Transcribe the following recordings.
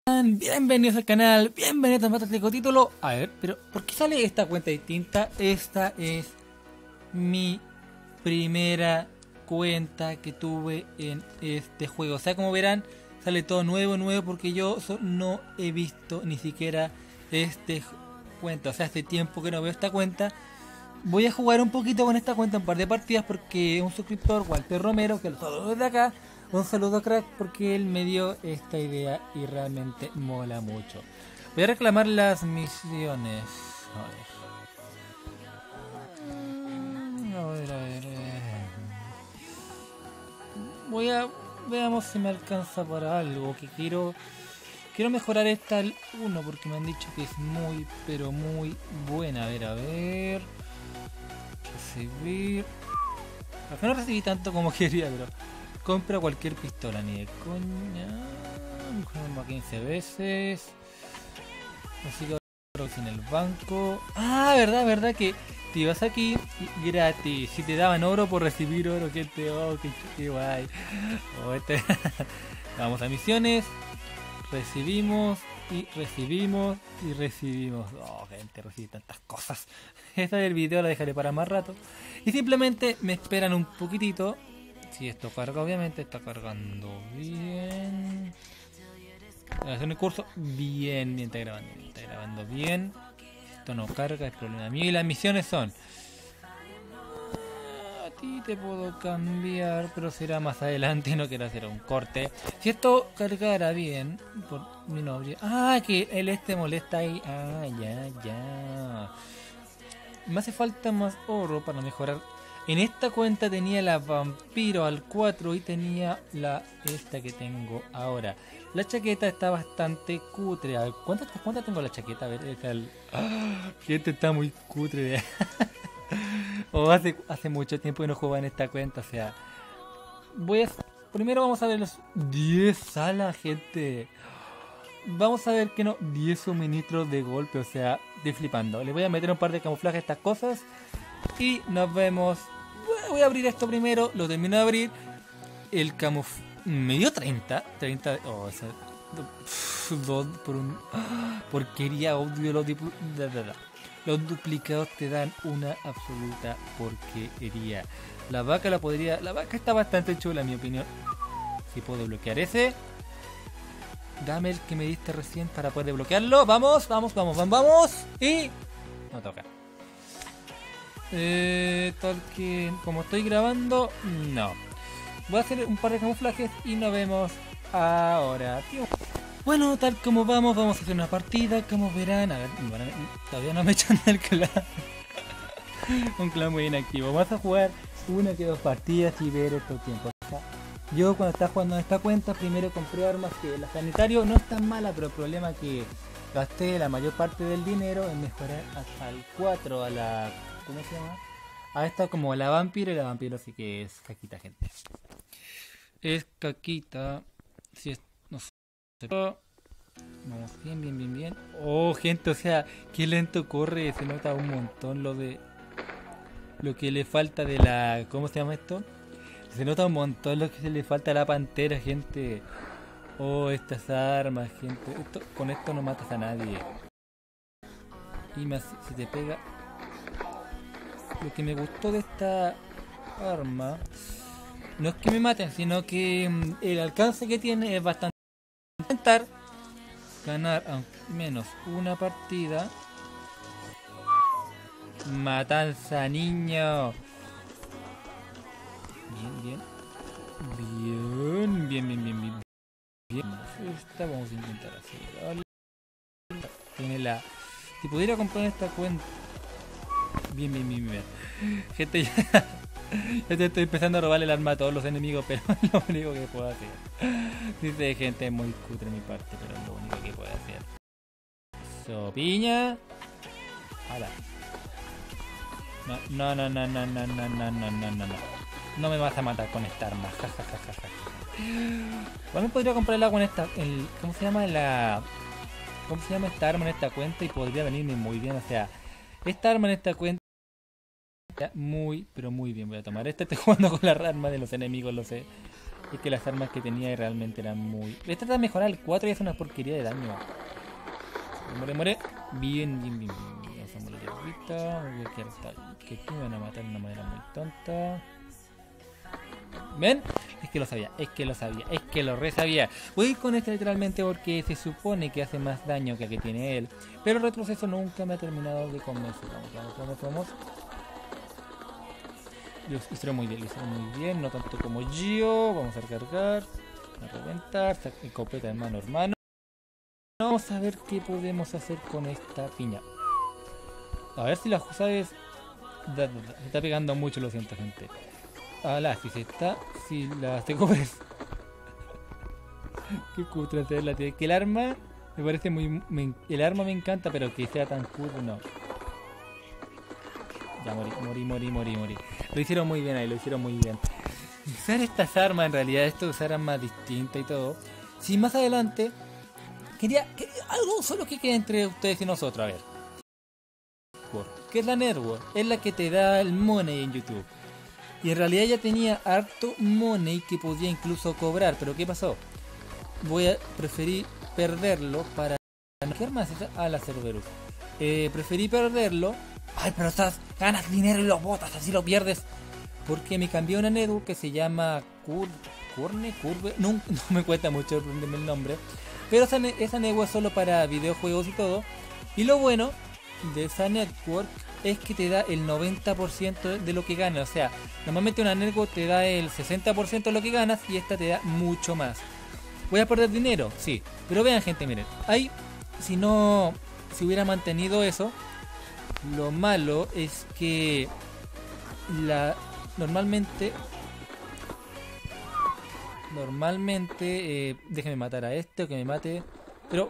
Bienvenidos al canal, bienvenidos a Fantástico Título. A ver, pero ¿por qué sale esta cuenta distinta? Esta es mi primera cuenta que tuve en este juego. O sea, como verán, sale todo nuevo porque yo no he visto ni siquiera cuenta. O sea, hace tiempo que no veo esta cuenta. Voy a jugar un poquito con esta cuenta, un par de partidas, porque un suscriptor, Walter Romero, que lo saludo desde acá, un saludo crack, porque él me dio esta idea y realmente mola mucho. Voy a reclamar las misiones. A ver. Veamos si me alcanza para algo, que quiero mejorar esta al 1, porque me han dicho que es muy, pero muy buena. A ver. Recibir. Acá no recibí tanto como quería, pero compra cualquier pistola, ni de coña. Compra 15 veces. Así que ahora en el banco. Ah, verdad que te ibas aquí gratis. Si te daban oro por recibir oro, gente. Oh, qué guay. Oh, Vamos a misiones. Recibimos. Oh, gente, recibí tantas cosas. Esta del video la dejaré para más rato. Y simplemente me esperan un poquitito. Si esto carga, obviamente está cargando bien. Hacer un curso bien, está grabando bien. Esto no carga, es problema mío. Y las misiones son: a ti te puedo cambiar, pero será más adelante. No quiero hacer un corte. Si esto cargara bien, por mi novia. Ah, que él molesta ahí. Ah, ya. Me hace falta más oro para mejorar. En esta cuenta tenía la vampiro al 4 y tenía esta que tengo ahora. La chaqueta está bastante cutre. A ver, ¿cuánta tengo la chaqueta? A ver, gente, está muy cutre. Hace mucho tiempo que no jugaba en esta cuenta. O sea, primero vamos a ver los 10 salas, gente. Vamos a ver que no, 10 suministros de golpe, o sea, de flipando. Le voy a meter un par de camuflaje a estas cosas y nos vemos. Voy a abrir esto primero, lo termino de abrir. El camuflaje me dio 30. Oh, o sea, 2 por un. Porquería, odio los duplicados te dan una absoluta porquería. La vaca está bastante chula en mi opinión. Si puedo bloquear ese. Dame el que me diste recién para poder desbloquearlo. Vamos. Y no toca. Tal que como estoy grabando, no. Voy a hacer un par de camuflajes y nos vemos ahora. Bueno, tal como vamos a hacer una partida. Como verán, a ver, todavía no me echan el clan. Un clan muy inactivo. Vamos a jugar una que 2 partidas y ver estos tiempos. Yo cuando estaba jugando en esta cuenta, primero compré armas que la sanitario no es tan mala, pero el problema es que gasté la mayor parte del dinero en mejorar hasta el 4 a la... ¿cómo se llama? A esta como la vampiro, y la vampiro sí que es caquita, gente. Es caquita. Si es... no sé. Vamos bien. Oh, gente, o sea, qué lento corre, se nota un montón lo que le falta de la... ¿cómo se llama esto? Se nota un montón lo que se le falta a la pantera, gente. Oh, estas armas, gente. Con esto no matas a nadie. Y más si te pega. Lo que me gustó de esta arma no es que me maten, sino que el alcance que tiene es bastante. Intentar ganar al menos una partida. Matanza, niño. Bien. Esta vamos a intentar así. Tiene si pudiera comprar esta cuenta. Bien. Gente, ya te estoy empezando a robarle el arma a todos los enemigos, pero es lo único que puedo hacer. Dice gente, es muy cutre mi parte, pero es lo único que puedo hacer. Piña. Hala. No. No me vas a matar con esta arma. Igual me podría comprar el agua en esta. ¿Cómo se llama esta arma en esta cuenta? Y podría venirme muy bien. O sea, esta arma en esta cuenta muy, pero muy bien. Voy a tomar esta. Estoy jugando con la arma de los enemigos, lo sé. Es que las armas que tenía realmente eran muy... Esta está mejorada al 4 y es una porquería de daño. Muere. Bien. Lanzamos la hierbita. Que aquí me van a matar de una manera muy tonta. ¿Ven? Es que lo sabía. Es que lo re sabía. Voy a ir con este literalmente porque se supone que hace más daño que el que tiene él. Pero el retroceso nunca me ha terminado de convencer. Vamos. Lo hicieron muy bien, no tanto como yo. Vamos a recargar, a reventar, escopeta en mano, hermano. Vamos a ver qué podemos hacer con esta piña. A ver si la sabes. Se está pegando mucho, lo siento, gente. Si la te cubres. Qué cutre hacerla, tío. Que el arma me parece el arma me encanta, pero que sea tan cool, no. Ya morí. Lo hicieron muy bien ahí, Usar estas armas, en realidad, esto de usar armas distintas y todo. Si más adelante, quería algo solo que quede entre ustedes y nosotros, a ver. ¿Qué es la network? Es la que te da el money en YouTube. Y en realidad ya tenía harto money que podía incluso cobrar. Pero ¿qué pasó? Preferí perderlo para... ¿Qué arma es esa? La Cerberus. Preferí perderlo. Ay, pero ganas dinero y lo botas, así lo pierdes. Porque me cambié una network que se llama Curve. No me cuesta mucho aprenderme el nombre. Pero esa network es solo para videojuegos y todo. Y lo bueno de esa network es que te da el 90% de lo que ganas. O sea, normalmente una network te da el 60% de lo que ganas y esta te da mucho más. ¿Voy a perder dinero? Sí. Pero vean, gente, miren. Ahí, si hubiera mantenido eso, lo malo es que normalmente déjenme matar a este o que me mate. Pero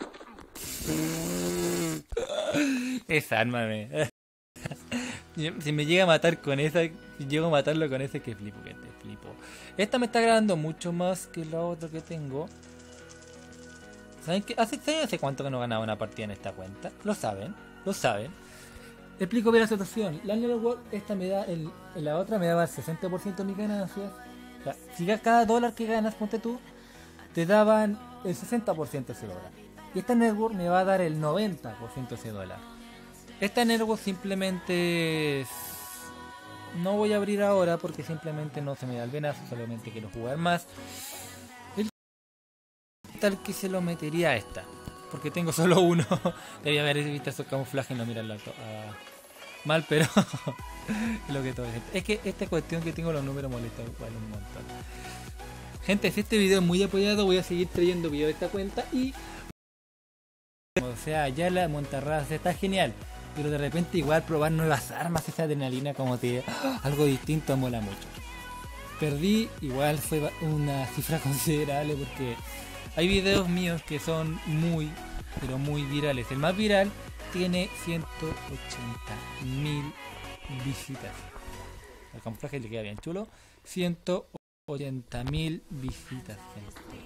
esa arma si me llega a matar con esa, si llego a matarlo con ese, que flipo, gente, flipo. Esta me está agradando mucho más que la otra que tengo. ¿Saben qué? ¿Hace cuánto que no ganaba una partida en esta cuenta? Lo saben. Explico bien la situación. La network, esta me da la otra me daba el 60% de mis ganancias. O sea, si cada dólar que ganas, ponte tú, te daban el 60% de ese dólar. Y esta network me va a dar el 90% de ese dólar. Esta network simplemente no voy a abrir ahora porque simplemente no se me da el venazo, solamente quiero jugar más. Tal que se lo metería a esta, porque tengo solo uno. Debía haber visto esos camuflajes y no mirarlo mal, pero es lo que todo es que esta cuestión que tengo los números molesta igual un montón. Gente, si este video es muy apoyado, voy a seguir trayendo videos de esta cuenta y... O sea, ya la montarraza está genial, pero de repente igual probar nuevas armas, esa adrenalina como algo distinto mola mucho. Perdí, igual fue una cifra considerable porque hay videos míos que son muy, pero muy virales. El más viral tiene 180.000 visitas. El camuflaje le queda bien chulo. 180.000 visitas, gente.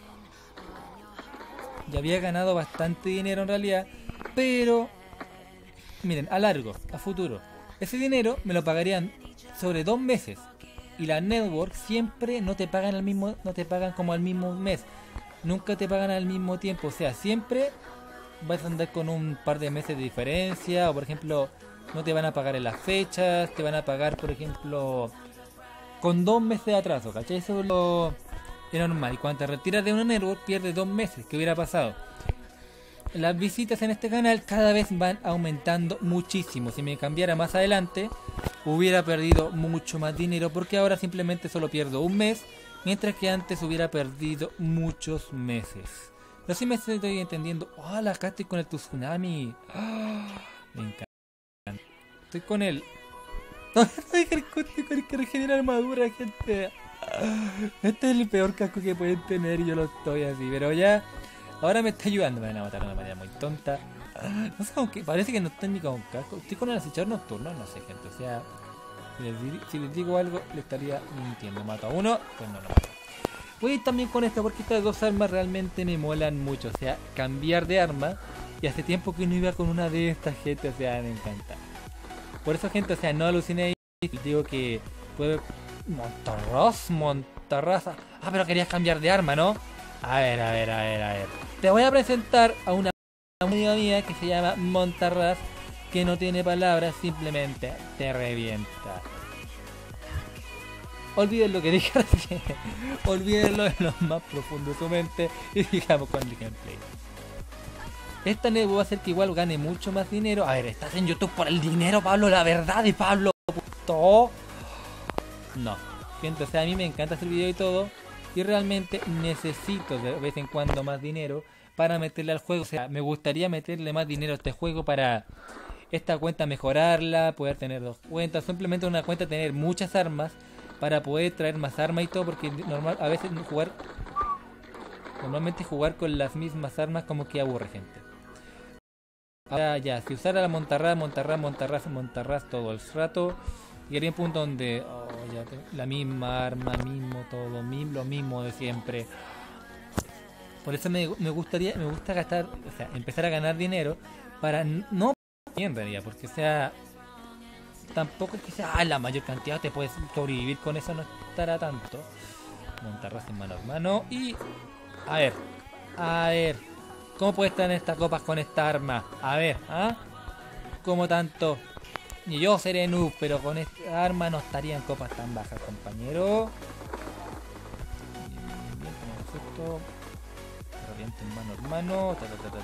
Ya había ganado bastante dinero en realidad, pero miren, a futuro, ese dinero me lo pagarían sobre 2 meses. Y la network siempre no te pagan como al mismo mes. Nunca te pagan al mismo tiempo. O sea, siempre vas a andar con un par de meses de diferencia. O por ejemplo, no te van a pagar en las fechas. Te van a pagar, por ejemplo, con 2 meses de atraso, ¿cachai? Eso es lo normal. Y cuando te retiras de una network pierdes 2 meses. ¿Qué hubiera pasado? Las visitas en este canal cada vez van aumentando muchísimo. Si me cambiara más adelante, hubiera perdido mucho más dinero, porque ahora simplemente solo pierdo 1 mes, mientras que antes hubiera perdido muchos meses. No sé si me estoy entendiendo. ¡Hola! Acá estoy con el tsunami. ¡Oh! Me encanta. Estoy con él. No hay que regenerar armadura, gente. Este es el peor casco que pueden tener y yo lo estoy así. Pero ya, ahora me está ayudando. Me van a matar de una manera muy tonta. No sé, aunque parece que no estoy ni con casco. Estoy con el acechador nocturno, no sé, gente. O sea, si les digo algo, le estaría mintiendo. Mato a uno, pues no lo mato. Voy a ir también con esta porque estas dos armas realmente me molan mucho. O sea, cambiar de arma. Y hace tiempo que no iba con una de estas, gente. O sea, me encanta. Por eso, gente, o sea, no alucinéis. Digo que Montarraz. Ah, pero querías cambiar de arma, ¿no? A ver. Te voy a presentar a una amiga mía que se llama Montarraz, que no tiene palabras, simplemente te revienta. Olviden lo que dije recién. Olvídenlo en lo más profundo de su mente y digamos con el gameplay. Esta network va a hacer que igual gane mucho más dinero. A ver, ¿estás en YouTube por el dinero, Pablo? La verdad de Pablo. Puto. No. Gente, o sea, a mí me encanta hacer video y todo. Y realmente necesito de vez en cuando más dinero para meterle al juego. O sea, me gustaría meterle más dinero a este juego para esta cuenta mejorarla, poder tener 2 cuentas. Simplemente una cuenta tener muchas armas para poder traer más armas y todo. Porque a veces normalmente jugar con las mismas armas como que aburre, gente. Ahora ya, si usara la Montarraz todo el rato, llegaría a un punto donde la misma arma, lo mismo de siempre. Por eso me gusta gastar, o sea, empezar a ganar dinero para no en realidad, porque o sea, tampoco es que sea la mayor cantidad, te puedes sobrevivir con eso, no estará tanto. Montarraz en mano a mano y a ver. ¿Cómo puedes estar en estas copas con esta arma? A ver, ¿ah? ¿Cómo tanto? Ni yo seré noob, pero con esta arma no estaría en copas tan bajas, compañero. Bien, tenemos esto. Reviento en mano.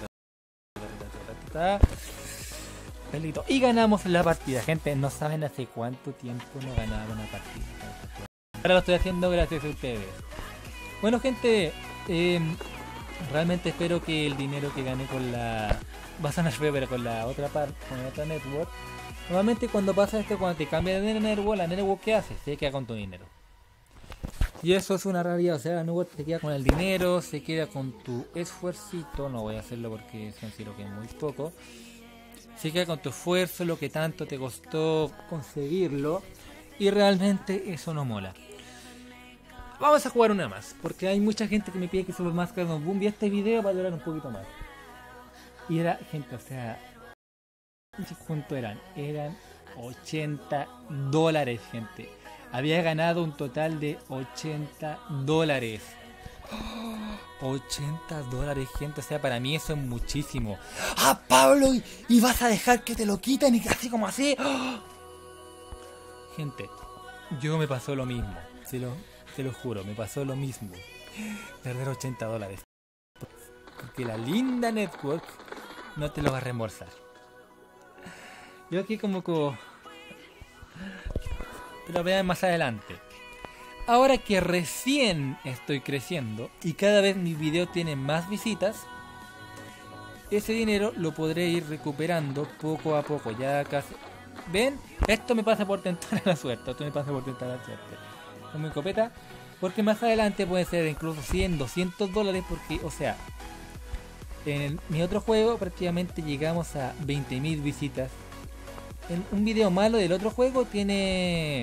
Pelito. Y ganamos la partida, gente. No saben hace cuánto tiempo no ganaba una partida. Ahora lo estoy haciendo gracias a ustedes. Bueno, gente. Realmente espero que el dinero que gane con la... Va a sonar feo, pero con la otra parte, con la otra network. Normalmente cuando pasa esto, cuando te cambia de network, la network ¿qué hace? Se queda con tu dinero. Y eso es una realidad, o sea, la network se queda con el dinero, se queda con tu esfuercito. No voy a hacerlo porque considero que es muy poco. Se queda con tu esfuerzo, lo que tanto te costó conseguirlo. Y realmente eso no mola. Vamos a jugar una más, porque hay mucha gente que me pide que suba más Carlos Boom y este video va a durar un poquito más. Y era, gente, o sea, ¿cuánto eran? Eran $80, gente. Había ganado un total de $80. $80, gente, o sea, para mí eso es muchísimo. ¡Ah, Pablo! ¿Y vas a dejar que te lo quiten y así como así? Gente, yo me pasó lo mismo, te lo juro, me pasó lo mismo. Perder $80. Porque la linda network no te lo va a reembolsar. Yo aquí como que... Te lo vean más adelante. Ahora que recién estoy creciendo y cada vez mis videos tienen más visitas, ese dinero lo podré ir recuperando poco a poco. Ya casi... ¿Ven? Esto me pasa por tentar la suerte. Con mi escopeta. Porque más adelante puede ser incluso $100, $200. Porque, o sea, en mi otro juego prácticamente llegamos a 20.000 visitas. En un video malo del otro juego tiene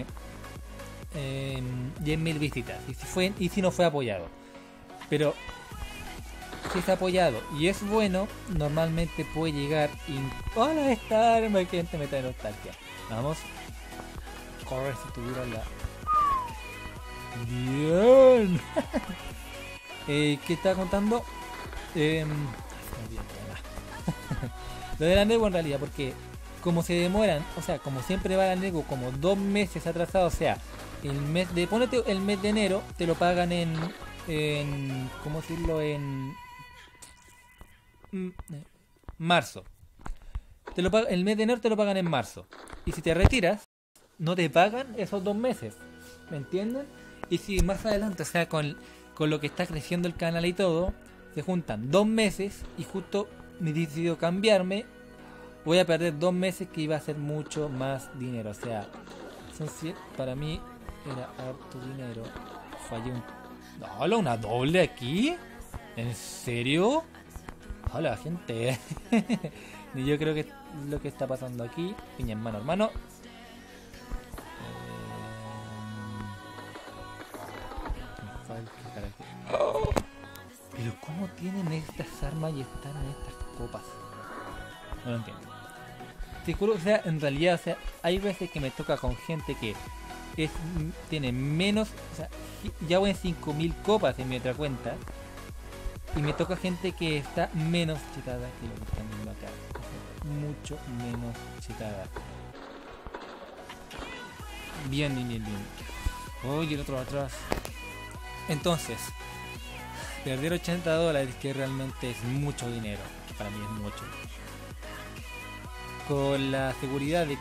10.000 visitas. Y si no fue apoyado. Pero si es apoyado y es bueno, normalmente puede llegar hola, esta arma que gente me trae nostalgia. Vamos. Corre si tuviera la... Bien. ¿Qué estaba contando? Lo de la Nego en realidad, porque como se demoran, o sea, como siempre va la Nego como 2 meses atrasado, o sea, el mes de... Ponete el mes de enero, te lo pagan en ¿cómo decirlo? En marzo. El mes de enero te lo pagan en marzo. Y si te retiras, no te pagan esos 2 meses. ¿Me entienden? Y si más adelante, o sea, con lo que está creciendo el canal y todo, se juntan 2 meses y justo me decido cambiarme, voy a perder 2 meses que iba a ser mucho más dinero. O sea, para mí era harto dinero. Fallé ¿Hola, una doble aquí? ¿En serio? Hola, gente. Y yo creo que es lo que está pasando aquí. Piña en mano, hermano. Pero ¿cómo tienen estas armas y están en estas copas? No lo entiendo. Te juro, o sea, en realidad, o sea, hay veces que me toca con gente que tiene menos, o sea, ya voy en 5000 copas en mi otra cuenta y me toca gente que está menos chetada que lo que están viendo acá, o sea, mucho menos chetada. Bien. Oye, el otro atrás. Entonces, perder $80, que realmente es mucho dinero, para mí es mucho, con la seguridad de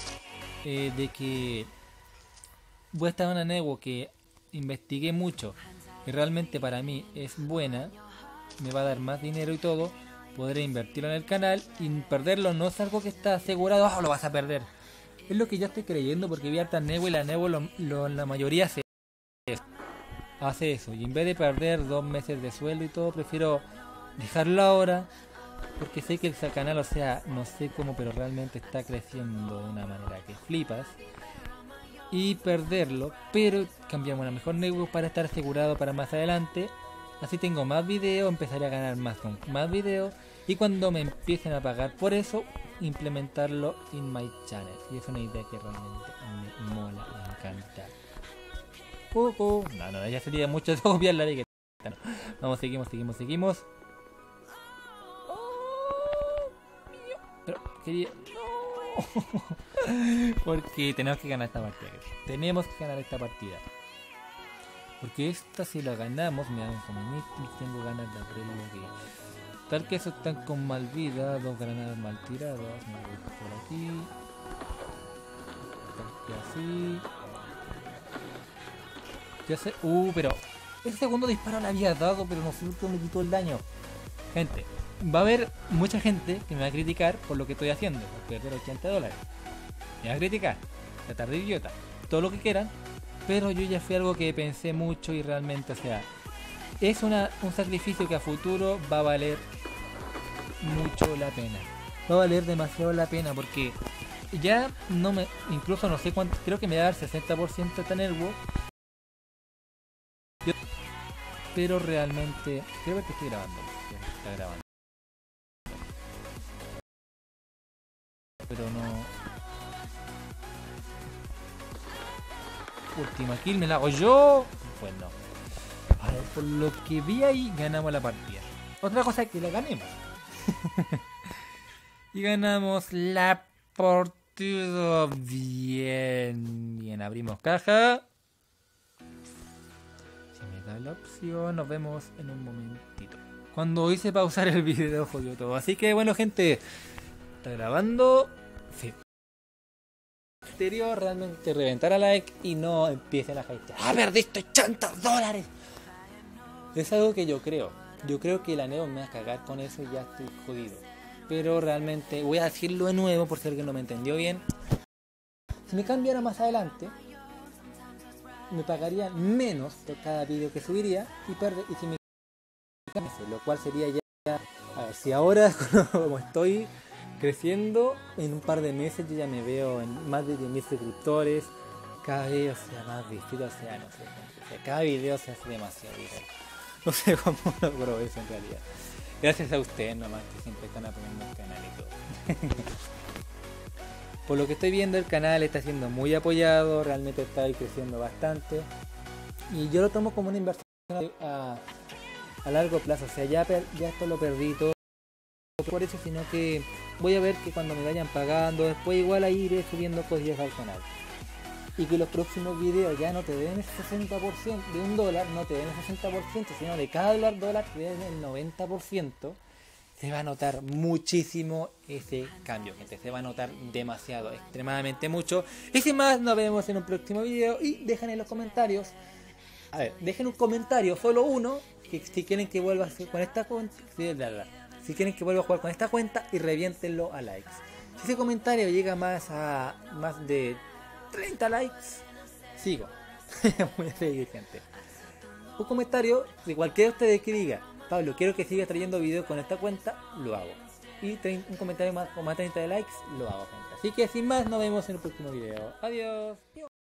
que voy a estar en una nego que investigué mucho y realmente para mí es buena, me va a dar más dinero y todo, podré invertirlo en el canal y perderlo no es algo que está asegurado, lo vas a perder. Es lo que yo estoy creyendo porque vi harta nego y la nego la mayoría hace eso. Y en vez de perder 2 meses de sueldo y todo, prefiero dejarlo ahora porque sé que el canal, o sea, no sé cómo, pero realmente está creciendo de una manera que flipas. Y perderlo, pero cambiamos a una mejor nego para estar asegurado para más adelante. Así tengo más videos, empezaré a ganar más con más videos. Y cuando me empiecen a pagar por eso, implementarlo en my channel. Y es una idea que realmente me mola, me encanta. No, ya sería mucho de copiar la de que no. Vamos, seguimos. Pero quería... No. Porque tenemos que ganar esta partida. Porque esta si la ganamos me dan como y tengo ganas de hacer lo que... Tal que eso están con mal vida, 2 granadas mal tiradas, me voy por aquí. Tal que así. Ya sé, pero ese segundo disparo le había dado, pero no sé por qué me quitó el daño. Gente, va a haber mucha gente que me va a criticar por lo que estoy haciendo, por perder $80. Me va a criticar, tratar de idiota, todo lo que quieran, pero yo ya fui algo que pensé mucho y realmente, o sea, es un sacrificio que a futuro va a valer mucho la pena. Va a valer demasiado la pena porque ya no me, incluso no sé cuánto, creo que me va a dar 60% de Tenerwo. Pero realmente, creo que estoy grabando. Está grabando. Pero no. Última kill, me la hago yo. Pues no. A ver, por lo que vi ahí, ganamos la partida. Otra cosa es que la ganemos. Y ganamos la partida. Bien, abrimos caja. La opción, nos vemos en un momentito. Cuando hice pausar el video jodió todo. Así que bueno, gente, está grabando. Sí. Exterior, realmente reventar a like y no empiecen a hatear. Perdiste $80. Es algo que yo creo. Yo creo que la Neo me va a cagar con eso y ya estoy jodido. Pero realmente voy a decirlo de nuevo por si alguien no me entendió bien. Si me cambiara más adelante, me pagarían menos por cada vídeo que subiría y si me cambiase, lo cual sería ya, a ver, si ahora como estoy creciendo, en un par de meses yo ya me veo en más de 10.000 suscriptores, cada video sea más visto, o sea, no sé, o sea, cada video se hace demasiado viral. No sé cómo logro eso en realidad. Gracias a ustedes nomás que siempre están apoyando el canal y todo. Por lo que estoy viendo, el canal está siendo muy apoyado, realmente está ahí creciendo bastante. Y yo lo tomo como una inversión a largo plazo. O sea, ya esto lo perdí todo por eso, sino que voy a ver que cuando me vayan pagando, después igual ahí iré subiendo cosillas al canal. Y que los próximos videos ya no te den el 60% de $1, no te den el 60%, sino de cada dólar te den el 90%. Se va a notar muchísimo ese cambio, gente. Se va a notar demasiado, extremadamente mucho. Y sin más, nos vemos en un próximo video. Y dejen en los comentarios. A ver, dejen un comentario, solo uno. Que si quieren que vuelva con esta cuenta. Si quieren que vuelva a jugar con esta cuenta. Y reviéntenlo a likes. Si ese comentario llega más de 30 likes, sigo. Voy a seguir, gente. Un comentario de cualquiera de ustedes que diga: Pablo, quiero que sigas trayendo videos con esta cuenta, lo hago. Y un comentario con más de 30 de likes, lo hago, gente. Así que sin más, nos vemos en el próximo video. Adiós.